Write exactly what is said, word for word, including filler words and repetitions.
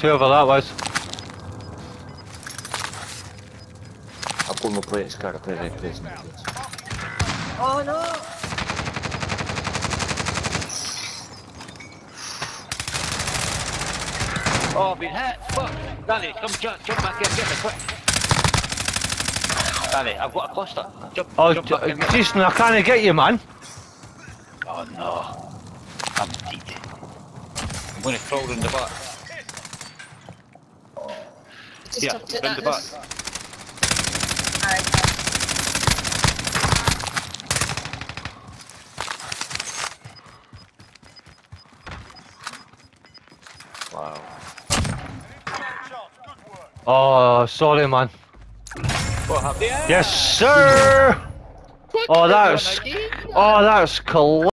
Whoever that was. I've got no plates, can't play any plates. Oh no! Oh, I've been hit. Fuck. Danny, come jump, jump back in, get me quick. Danny, I've got a cluster. Jump, Oh, jump back in. get me. Jason, I can't get you, man. Oh no. I'm dead. I'm going to crawl round the back. Just Yeah, have to round the that back. is- Alright. Wow. Oh, sorry, man. What happened? Yes, sir. Oh, that's. Oh, that's cool.